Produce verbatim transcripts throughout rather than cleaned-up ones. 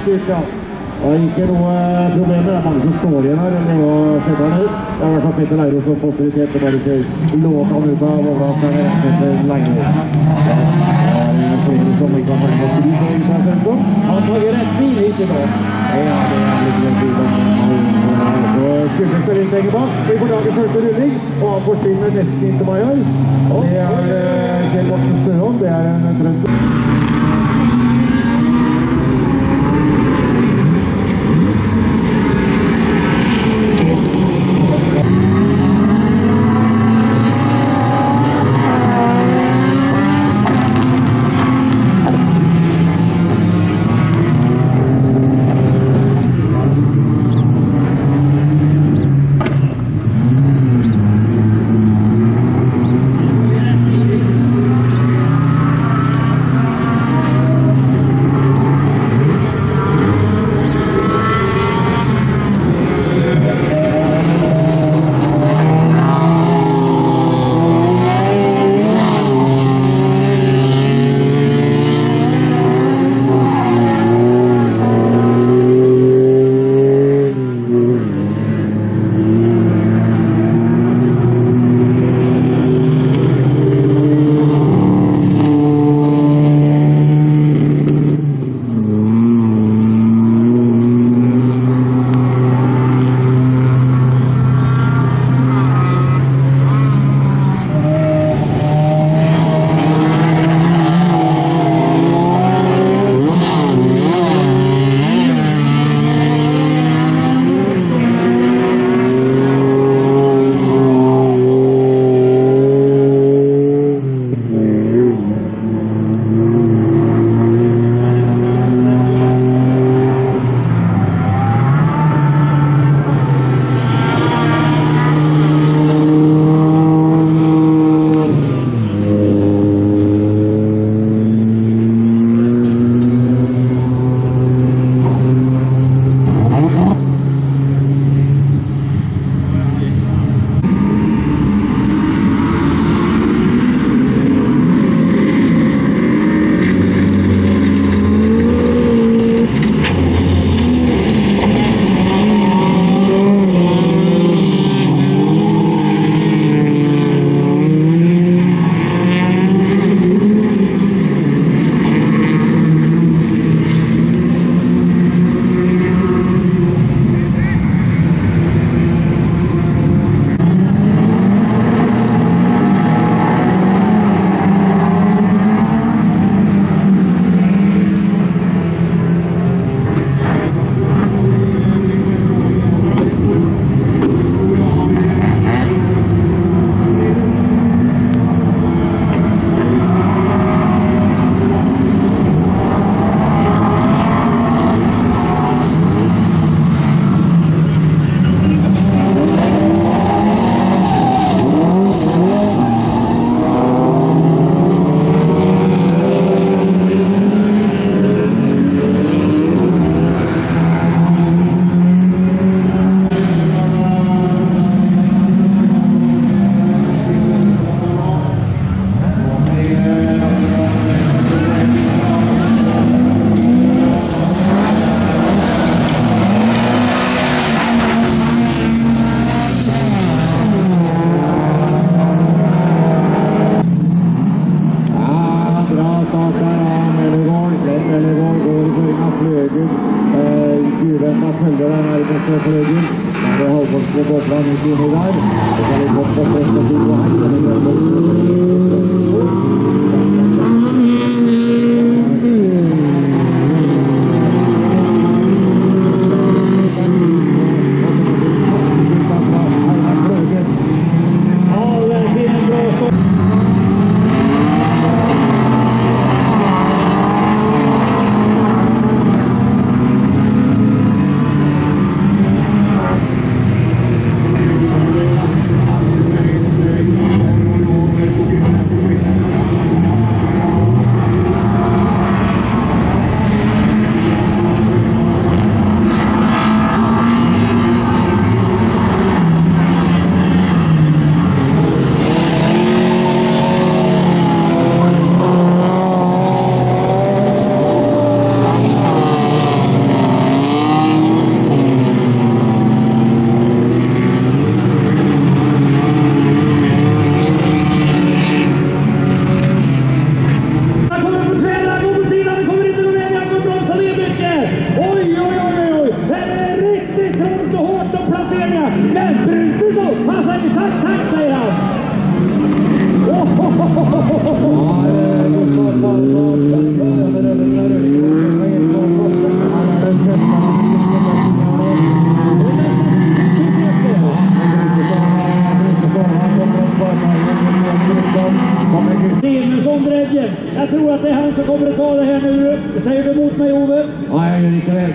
styrt, ja. Det er ikke noe problem, det er mange som står igjen her, eller hva skjedde her ned. Det er i hvert fall Petter Leiro som faciliterte bare ikke låt han ut av overlatt her rett etter lenge. Ja, det er flere som ikke har vært med til å gi seg selv om. Han tar rett bil, ikke nå. Ja, det er litt rett bil. Så skyldes seg litt lenger bak. Vi får dagen første rulling, og han forsvinner nesten inn til Major. Det er Kjell Morten Støholm, det er en trønder.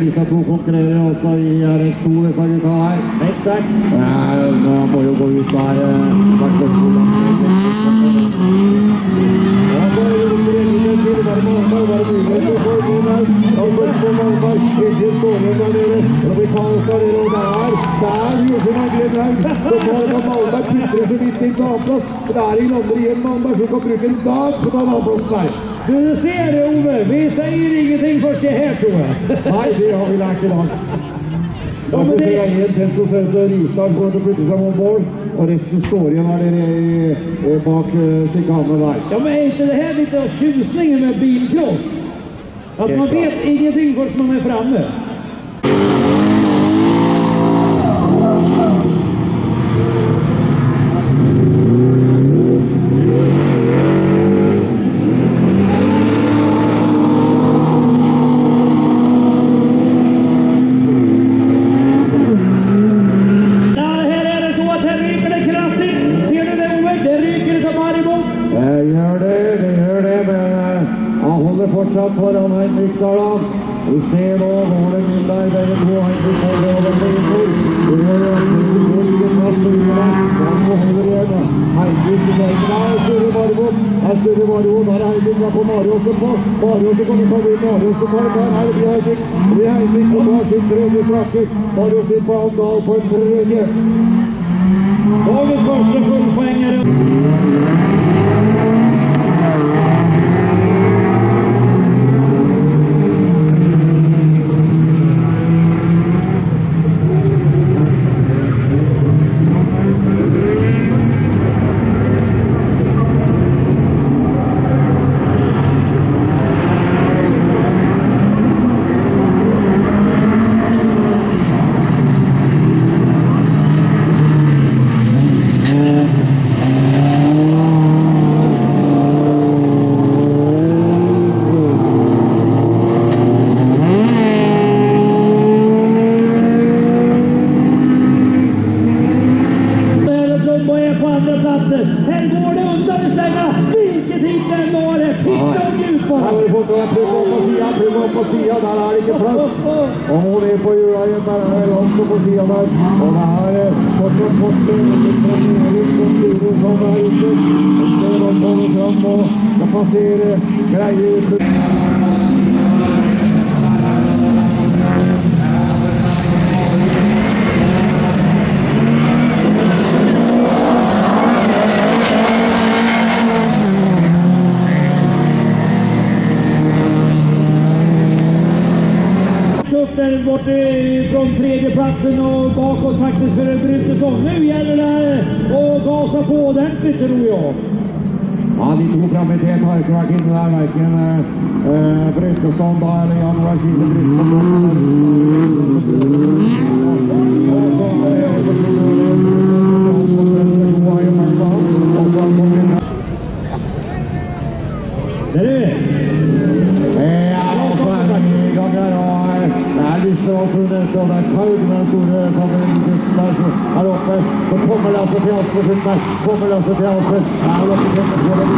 disse to konkurrerer også i R X to, disse gutta her. Exakt. Ja, man må jo gå ut der. Ja, så er det jo ikke til, bare Malmberg, bare mulighet for Malmberg. Og først på Malmberg, ikke står igjen der nede. Og vi kan oss der nede, og der, der gjorde man greit her. Så tar man Malmberg, putter så vidt inn på avplass. Der i lander igjen Malmberg, så kan bruke en dag på den avplassen her. Du ser det, Ove. Vi sier ingenting først det her, tror jeg. Nei, det har vi lært i dag. Da får vi se en test og sett Ristad går til å putte seg mot mål, og resten står igjen her nede bak sikanen der. Ja, men er ikke det her litt av tjusningen med bilcross? At man vet ingenting først man er framme. Fortsatt foran Henrik Dahlland. Vi ser nå målen inn der, begge to Henrik holder over på Infor. Det gjør jo at det går ikke plass på Infor. Han må holde igjen. Henrik i veien. Der er Sture Barbo. Der er Sture Barbo. Der er Henrik på Marius på. Marius kommer til å bli Marius på der. Her blir Henrik. Det blir Henrik på tar sin tredje strakke. Marius inn på Andal på en tredje. Dagens første fullpoengere. Här går det undan i svängarna. Vilket hit den når det. Titta och djup på. Här har vi fått en pröva på sidan. Pröva på sidan. Där är inte plats. Och hon är på djurhajen. Där är det också på sidan där. Och det här är fortsatt Posten. Det är Erik som styrer som är ute. Och så är de kommer fram och ska passera grejer ut. Där bort från tredje platsen och bakåt faktiskt för Brytesson. Nu gäller det att gasa på ordentligt, tror jag. Ja, de to framme i tet har ikke vært inne der, hverken uh, Brytesson da, eller Jan Varsile Brytesson. Det är det. Ja, så er det i gang her, og det er lyst til å funnet, og det er kaud med den store favoritten der her oppe. Så kommer det altså til Aspersen der, kommer det altså til Aspersen. Ja, det er ikke kommet på det.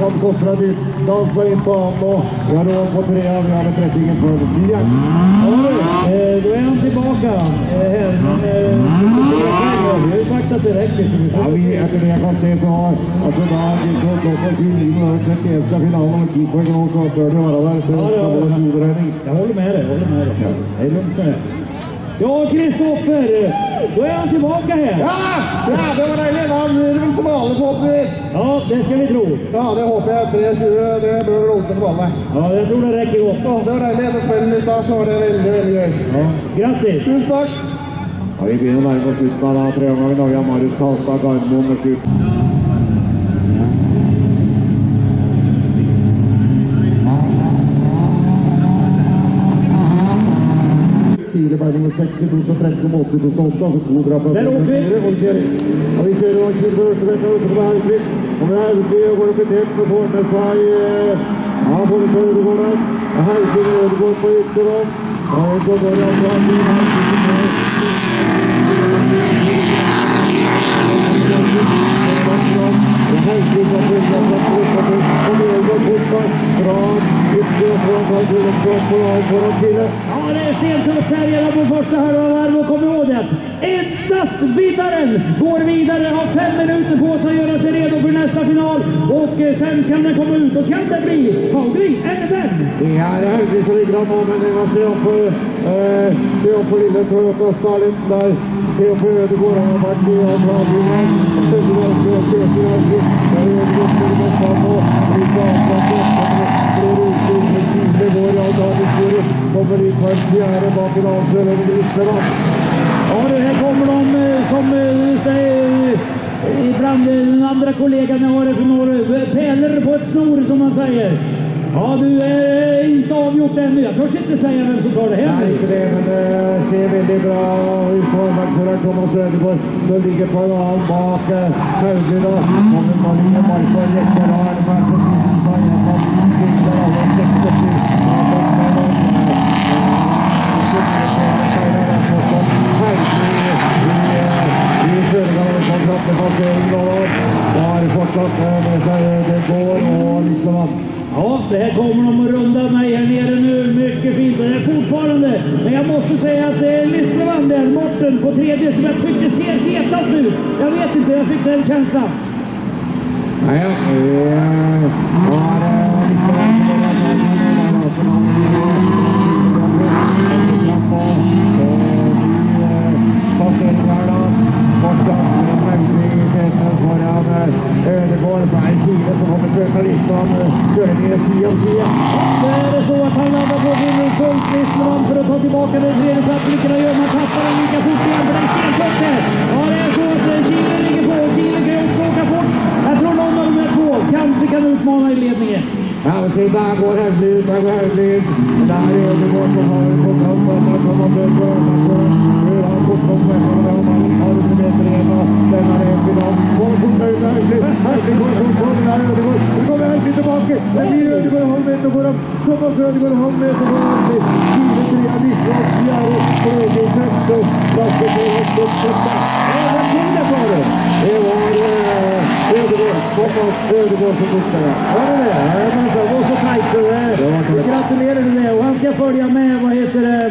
Håkan Kostra Dysdal skal inn på han nå. Vi har råd på tre av, vi har med trettingen for Bjørn. Eh, då är han tillbaka eh, här, men eh, vi har ju sagt att det räcker. Ja, vi, etter det jeg kan se, så har altså da de så slått på tjueni minutter trettieneste finalen og ti poeng nå, så bør det være der. Så Ja, det ja, skal være en hovedregning. Jag håller med dig, jag håller med dig. Det är lugnt med det. Ja, Kristoffer, då är han tillbaka här. Ja, ja, det var deilig. Da blir det vel finale forhåpentligvis. Ja, det ska vi tro. Ja, det håper jeg. tre tjue, det bør vel holde til på alle. Ja, jag tror det räcker gott. Ja, det var deilig. Etter spillen i start, så var det veldig, veldig gøy. Ja, grattis. Tusen takk. Ja, vi begynner å nærme oss slutten av da. Tre ganger vi lager Marius Halstad Gardermoen med sju. Fire ble nummer seks i to tusen og tretten og åtte i to tusen og åtte, altså to drap av Der åker vi. fire. Og vi kjører, ja, vi kjører og kjører første vekk, og utenfor Haugvik. Og med Haugvik går det betjent med får med seg, eh, ja, både på Ødegård der. Haugvik og Ødegård på Ytterland. Ja, så går det altså an til Ja, det är sent upp här redan på första halvvarv och kom ihåg det. Endast vinnaren går vidare, har fem minuter på sig att göra sig redo för nästa final och eh, sen kan den komma ut och kan det bli Haugvik eller vem? Det er Haugvik som ligger an nå, men vi må se opp på, eh, se opp på lille Toyota Stalin der. Se opp på Ødegård, han har vært i andre avdelingen. Så det er ikke å kjøpe i Haugvik. Det er Ødegård som ligger best an nå. Vi skal avklare flere uker med tidlig går i Aldavisbordet. Kommer inn på en fjerde bak en avslørende Grissevann. Ja, det här kommer de eh, som eh, du säger eh, ibland eh, den andra kollegan jag har från norr, pärlor på ett snor som man säger. Ja, du är inte avgjort ännu. Jag törs inte säga vem som tar det hem. Nei, ikke det, men det ser veldig bra ut for markføreren Thomas Ødegård. Nå ligger på en annen bak Haugvik da. Kommer man inn i markfører, rekker da er det vært på tusen sa jeg kan finne alle seks og syv. Ja, kom med noen. I føregangen kontrakt med passering nå. Da er det fortsatt med seg Ødegård og Lissevann. Ja, det här kommer de att runda mig här nere nu. Mycket fint. Och det är fortfarande. Men jag måste säga att det är Lissevann där, Morten på tredje, som jag tycker ser hetast ut. Jag vet inte, jag fick den känslan. Ja, ja. Vi har Lissevann som har vært passering her da. Fortsatt med Haugvik i teten foran Ødegård. Så er det Kile som kommer til å Lissevann. Kjører ned side om side. Så är det så att han landar på vinnaren fullt Lissevann för att ta tillbaka den tredje platsen. Vilket han gör, man tappar den lika fort igen för den är stenfort här. Ja, det är så att Kile ligger på. Kile kan också åka fort. Jag tror någon av de här två kanske kan utmana i ledningen. Ja, men se, der går Haugvik ut, der går Haugvik ut. Der er Ødegård som har kontrakt med at han har død på Ødegård. Gjør han kontrakt med at han har hundre meter igjen da. Den er en final. Går fort med Haugvik. Haugvik går fort på, det er Ødegård. Nu kommer Haugvik tilbake. Det blir Ødegård halv meter foran. Thomas Ødegård halv meter foran. Fire, tre av Lissevann, fjerde, tredje, femte. Plasset på Høstøtt. Ja, hvem kom det for det? Det var Ødegård. Thomas Ødegård som tok det. Ja, det är det. Men så var så tajt. Så det. Vi gratulerar till det. Och han ska följa med, vad heter det?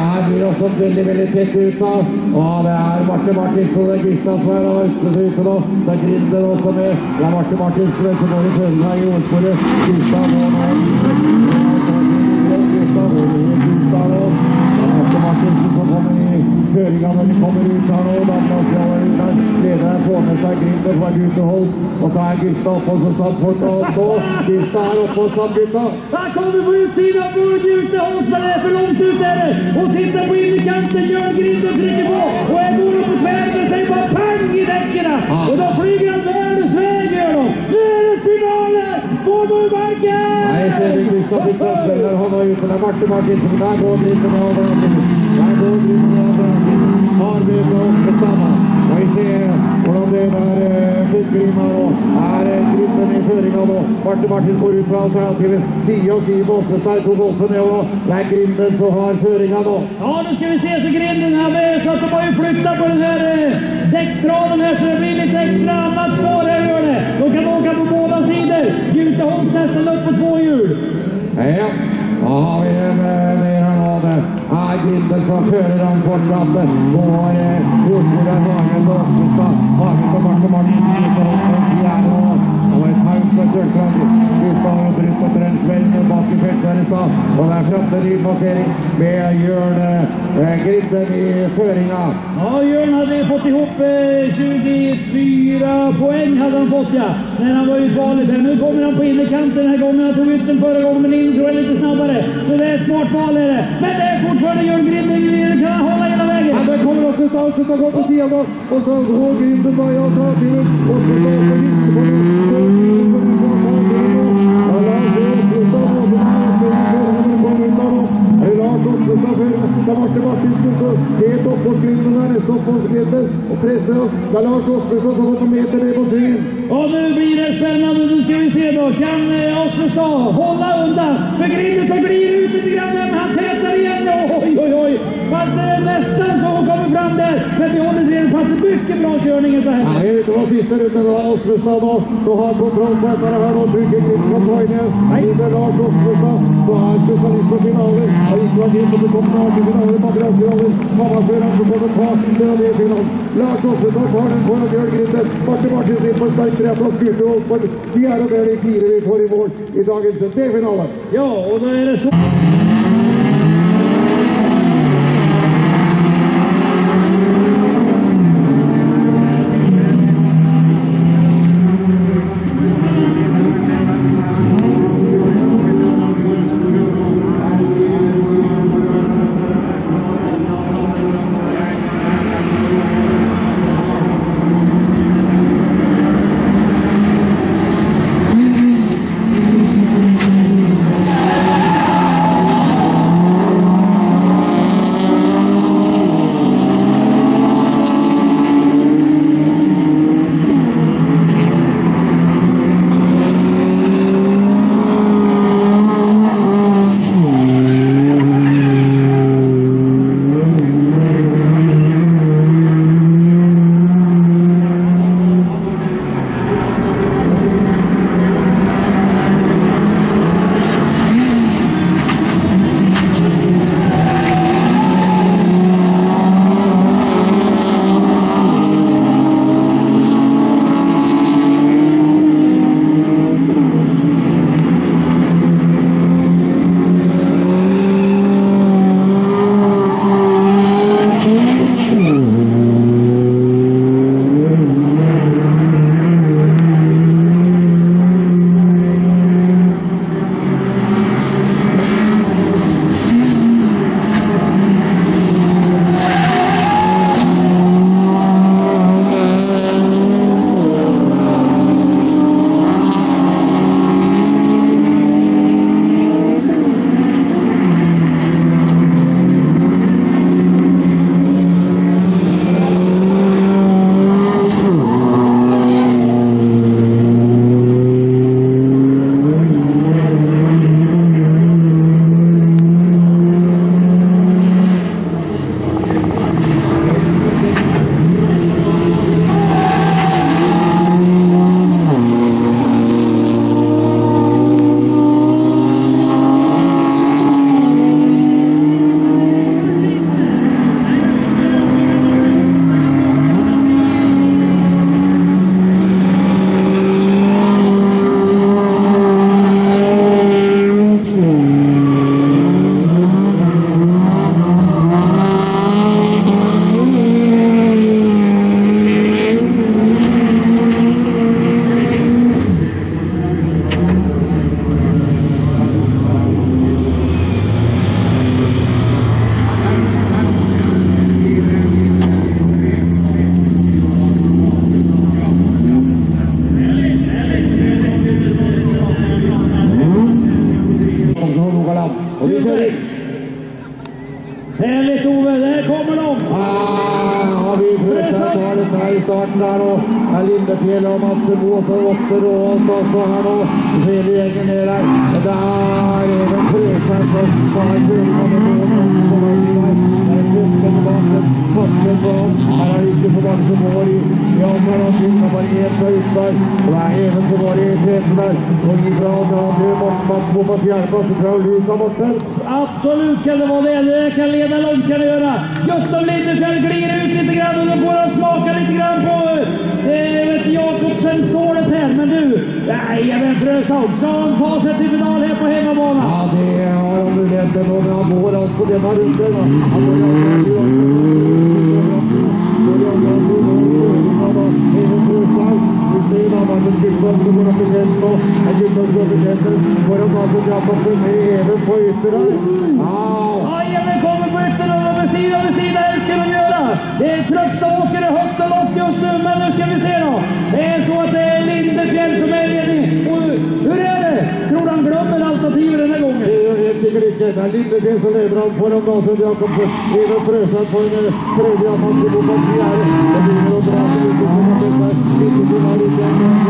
her blir også veldig, veldig tett ut da. Og det er Marte Martinsen og det er Kristian som er av Østresøyte nå. Det er Grinden også med. Det er Marte Martinsen som går i Trøndelag i ordsporet. Kristian og nå. Kristian og Kristian og Marte Martinsen som kommer i føringen når de kommer ut her nå. Da blir det ut her. Lederen får med seg Grinden fra Gutehold. Og så er Kristian oppe og satt fort og nå. Kristian er oppe og satt gutta. Her kommer vi på utsiden av Gutehold, men det er for langt ut dere. Og titter på innekanten, Jørn Grinden trykker på. Og jeg går opp på tverren og sier bare pang i dekkene. Og da flyger han verdens vei, gjør de. Nå er det finale på Nordmarken! Nei, ser vi Kristian Kristian spiller han er ute. Det er Marte Martinsen. Der går Grinden med overraskelse. Der går Grinden med overraskelse. Har vi på åtte sammen. Og vi ser hvordan det der fiskerimer nå. Er Grinden i føringen nå. Marte Martinsen går ut fra alternativet. Side og side på Åsestad tok oppe ned og det er Grinden som har føringen nå. Ja, nå skal vi se til Grinden her med, så at de har jo flyttet på den her dekksraden her, så det blir litt ekstra annat spår her, gjør det. De kan åka på båda sidor. Gutehold nästan upp på två hjul. Ja, da har vi det med her nå. Det er Grinden som fører han fortsatt. Går Rosmorden, Hagen og Åsestad. Hagen på Marte Martinsen. De er nå. Og et haug for Sørstrand. Kristian har brutt etter en sveld bak i feltet her i stad. Og det er fremme ny passering med Jørn Grinden i føringen. Ja, Jørn hade fått ihop eh, tjugofyra poäng hade han fått, ja. När han var utvalet här. Nu kommer han på innerkanten den här gången. Han tog ut den förra gången, men in tror jag lite snabbare. Så det är smart val är det. Men det är fortfarande Jørn Grinden. Kan han hålla hela vägen? Ja, det kommer också ut av och gå på sidan då. Och så går Grinden bara och tar till upp. Och så går det inte på det. Da Marte Martinsen så helt opp på Grinden der, så på skrittet og presser oss. Da Lars Åsbjørnsson så får meter ned på svingen. Och nu blir det spännande, nu ska vi se då. Kan Åsbjørnsson hålla undan? För Grinden så blir ut lite grann, men han tätar igen. Oj, oj, oj. Fast det är nästan så hon kommer fram där. Men vi håller till en passar mycket bra körning så här. Ja, det var sista runden då Åsbjørnsson då. Så har kontroll på detta här och trycker till kontrollen. Under Lars Åsbjørnsson så har specialist på finalen. Har inte varit in på det kommer till finalen på bröstfinalen. Mamma-föraren så kommer ta den här finalen. Lars Åsbjørnsson tar den på Jørn Grinden. Marte Martinsen på starkt rätt och skjuter upp på fjärde där i fire vi får i mål i dagens D-finalen. Ja, och då är det så. Härligt Ove, där kommer de! Ah, vi pressar talet här i starten där och här Lindefjäll och Mats Bo för åter och så här då. Tredje gängen ner där. Där är det pressar som bara kurvan med båten som kommer till mig. Där är kusten i basen. Kusten på dem. Här har inte på dem som går i. Ja, men de tittar på en på utför. Och här även så var det i träffen där. Och ifrån har vi bort Mats Bo på fjärrpass och tror du tar bort den. Absolut kan det vara det. Det kan leda långt kan det göra. Gustav Lindefjäll glider ut lite grann och då får han smaka lite grann på eh, Jakobsen såret här. Men du, nej, men Frösholm, ska han ta sig till final här på hemmabanan? Ja, det har de nu lett några mål på denna runden. Han börjar vi ser vad man kan tycka om det går att förtjänta. Han tycker att det går att förtjänta. Får de alltså Jakobsen med även på ytterna. Ja, men kommer på ytterna och med sida vid sida. Hur ska de göra? Det är Truck som åker högt och långt just nu. Men nu ska vi se då. Det är så att det är Lindefjäll som är ledning. Och hur är det? Tror han glömmer alternativet den här gången? Jag tycker inte. Det är Lindefjäll som lever han på dem då. Så Jakobsen även Frösholm på en tredje av hans på en fjärde. Det blir nog bra för Lindefjäll. Lindefjäll har lite en gång.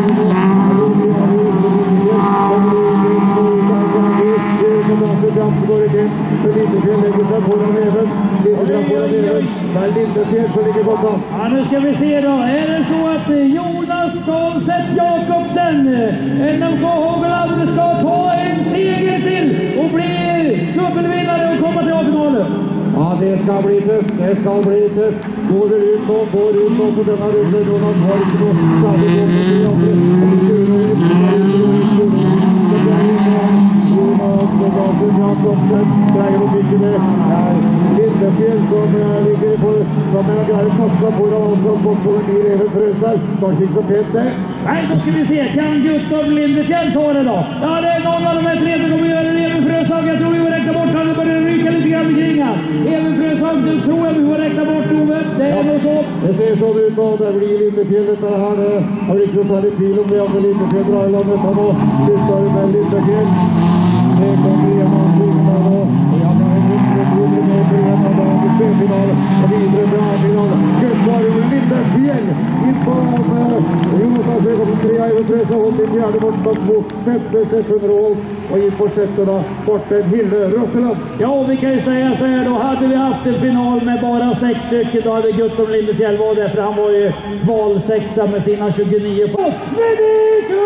Går igen, för Lindefjäll lägger sig på den även. Lindefjäll på den även. Men Lindefjäll så ligger borta. Ja, nu ska vi se då. Är det så att Jonas Solseth Jakobsen, N M K Hågeland, ska ta en seger till och bli dubbelvinnare och komma till A-finalen? Ja, det ska bli tufft. Det ska bli tufft. Går det ut och går ut och på denna runden och man har inte då stadig gång på det andra. Och vi ser nog inte där ute och inte då. Det där är så. Jonas Jakobsen drar och mycket med. Lindefjäll som ligger på som är där fasta på dem och så bort på en ny även Frösholm. Kanske inte så fett det. Nej, då ska vi se. Kan Gustav Lindefjäll ta det då? Ja, det är någon av de här tre som kommer göra det. Även Frösholm, jag tror vi får räkna bort han. Nu börjar det ryka lite grann kring han. Även Frösholm, du tror jag vi får räkna bort Ove. Det är nog så. Det ser så ut då. Det blir Lindefjäll. Han har riktigt tagit till om det är Lindefjäll drar i landet. Han har slutat med Lindefjäll. Det kommer igenom skillnad och jag har en riktigt rolig med för en av dagens spelfinal och vidare till A-final. Gustav Lindefjäll in på Jonas Jakobsen trea över Frösholm till fjärde bortstånd mot femte sexhundra och in på sjätterna borten Hille Rosseland. Ja, vi kan ju säga så här då. Hade vi haft en final med bara sex stycken då hade Gustav Lindefjäll varit där, för han var ju valsexa med sina tjugonio på. Ready to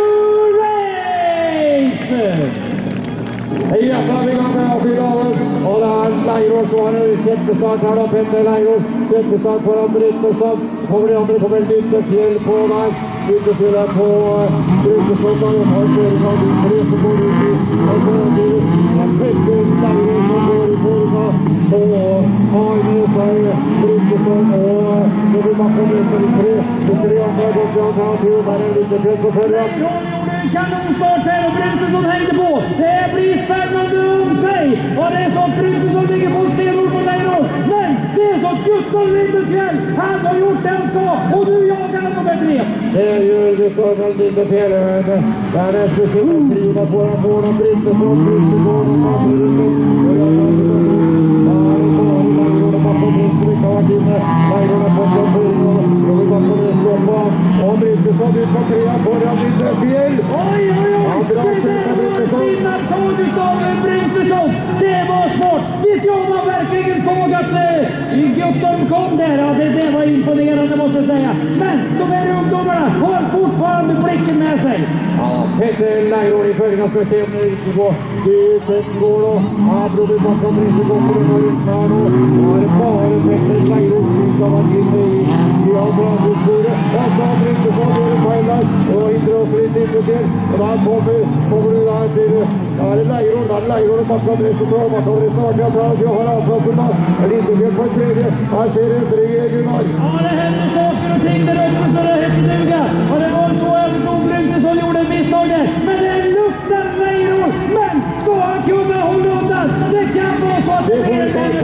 race! Jävlar vi går med A-finalen och där Lajros och han är i jättestart här då, Petter Lajros jättestart på den Bryttesson kommer det andra kommer Lindefjäll på där Lindefjäll är på Bryttesson och har föring av din tre som går ut i och så är det en Petter Lajros som går i förra på har med sig Bryttesson och då vill man komma med sig i tre och tre andra gånger till andra till där är Lindefjäll på förra. Kanonstart här och Bryntesson hängde på. Det blir spännande om sig. Och det är så att Bryntesson ligger på stenor på Lejros. Men det är så Gustav Lindefjäll. Han har gjort det han sa. Och nu jagar han de här tre. Det är ju Gustav Lindefjäll. Där är speciellt skriva på den båda Bryntesson. Bryntesson och Bryntesson. Och jag har inte varit där i morgon. Lejros har fått en stryk av att inne. Lejros har fått en stryk. Och vi har fått en stryk på. Och Bryntesson ut på trea på den Lindefjäll. Oj, oj, oj! Det där var en sinnatåg utav Bryntesson. Det var svårt. Visst jag man verkligen såg att eh, Gustav kom där. Ja, det, det var imponerande måste jag säga. Men de här ungdomarna har fortfarande blicken med sig. Ja, Petter Lajros i följande ska vi se om det inte går. Det går då. Ja, Broby bakom Bryntesson på den här rutan. Ja, det är bara Petter Lajros som ska vara inne i i avbrandningsbordet. Och så har Bryntesson gör det på hela och inte röster inte inte till. Och där kommer, kommer det där till, ja det är Lajros, där är Lajros bakom Bryntesson, bakom Bryntesson, jag har jag har avbrandningsbordet, men inte fel på en tredje, här ser det tredje Gunnar. Ja, det händer saker och ting där uppe så det heter duga. Och det var så även om Bryntesson gjorde en misstag där. Men det luktar Lajros, men ska han kunna hålla undan? Det kan vara så att det är en det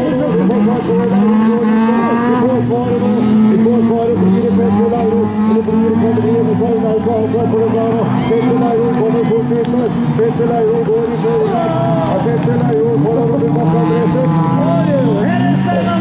får svaret då, det får svaret blir det Petter Lajros, eller blir det kommer det med sig där bakåt på det där och Petter Lajros kommer fort in där, Petter Lajros går i förväg, ja Petter Lajros håller på det bakom reset. Här är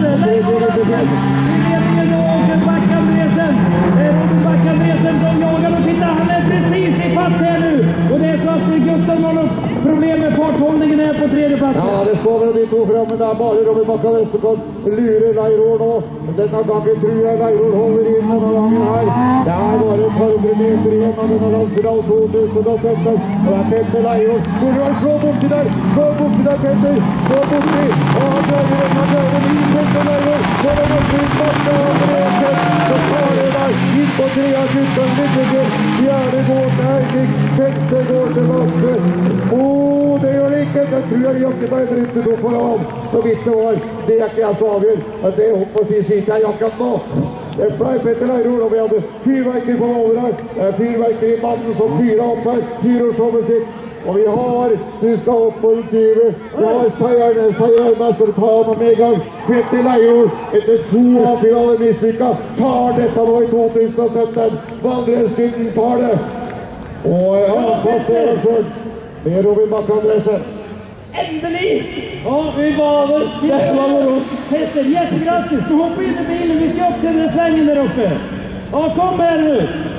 to frem, men det er bare Robin Bakkane som kan lure Leirol nå. Denne gangen tror jeg Leirol holder inn denne gangen her. Det er bare et par hundre meter igjen av denne landsfinal to tusen sytten. Og det er Petter Leirol. Hvor han slår borti der, slår borti der Petter, slår borti. Og han dreier den, han dreier den inn Petter Leirol. Så er det ut Bakke og Andresen. Så tar det der, inn på trea gutten, Vittegjør. Fjerde går til Eirik, femte går til Bakke. Åh, det gjør det ikke. Det tror jeg Jakke bare bryter noe foran. Så vidt det var, det er ikke jeg så avgjør. Det er opp på sin side, jeg akkurat nå. Det ble Petter Leirol, og vi hadde fyrverker på over her. Fyrverker i mannen som fyrer opp her, pyroshowet sitt. Og vi har, du skal opp på utgivet, vi har seierne, seierne skal ta ham med en gang. Petter Leirol, etter to av finale mislykka, tar dette nå i to tusen sytten. Vandreskytten tar det. Og ja, passer det selv. Med Robin Bakke Andresen. Endelig! Ja, vi var det. Det var moro. Petter, jättegrattis. Du hopper inn i bilen. Vi kjøpte den slengen der oppe. Ja, kom her nu.